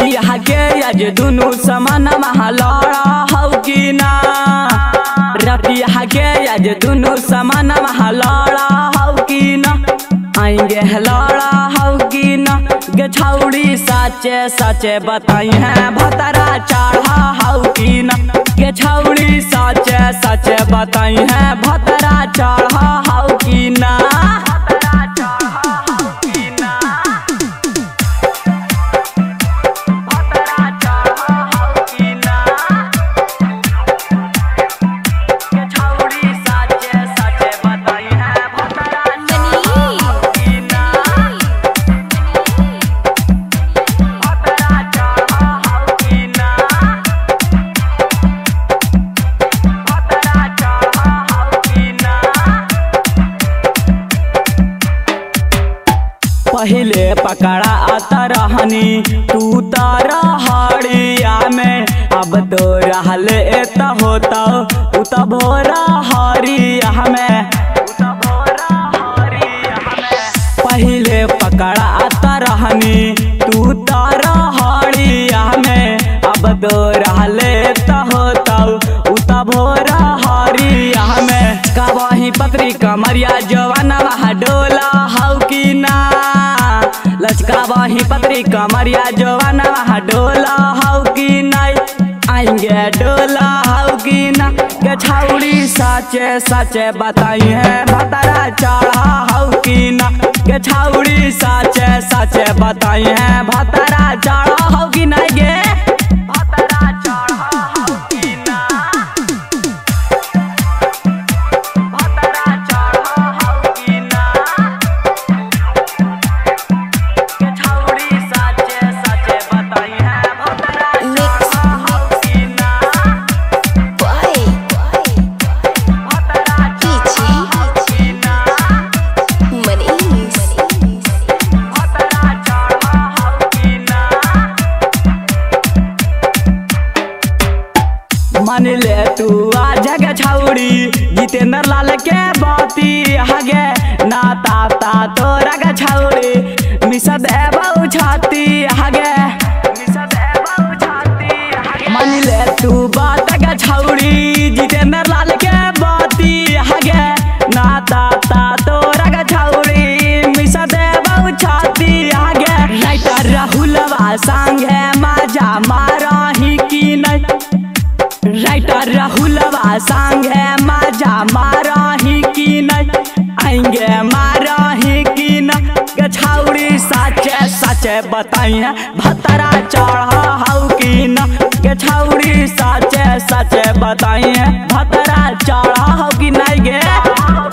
रतिया के आज दुनु समान लड़ा हौ की ना। रतिया के आज दुनु समान लड़ा हौ की ना। आएंगे लड़ा हौ की ना। गे छौड़ी साचे साचे बताई है भतरा चढ़ा हौ की ना। गे छौड़ी साचे साचे बताई है भतरा चढ़ा हौ की ना। पहले पकड़ा आता रहनी तू तारा हड़िया में। अब तो रहले एता होता उता भोरा हरिया में। पहले पकड़ा आता रहनी तू तारा हड़िया में। अब तो रहले एता होता उता भोरा हरिया में। कवाही पत्री कमरिया जवाना डोला हौ की ना। लचका वही पत्री कमरिया जवाना डोला हौ की नहीं। आएंगे डोला हौ की ना। गे छौड़ी साचे साचे बताई है भतरा चढ़ा हौ की ना। गे छौड़ी साचे साचे बताई है भतरा चढ़ा हौ की नहीं। गे भतरा चढ़ा हौ की ना। भतरा चढ़ा हौ की ना। मान ले तू आज गे छौड़ी जितेंद्र लाल के बाती हगे ना ताता तोरा गे छौड़ी मिसा देबौ छाती हगे। मान ले तू बात गे छौड़ी जितेंद्र लाल के बाती हगे ना ताता तोरा गे छौड़ी मिसा देबौ छाती हगे। राइटर राहुलवा संगे मजा मारही की नहीं। राइटर राहुलवा संगे मजा मारही की नहीं। आएंगे मारही की ना। गे छौड़ी साचे साचे बताई है भतरा चढ़ा हौ की ना। गे छौड़ी साचे साचे बताई है भतरा चढ़ा हौ की नहीं। गे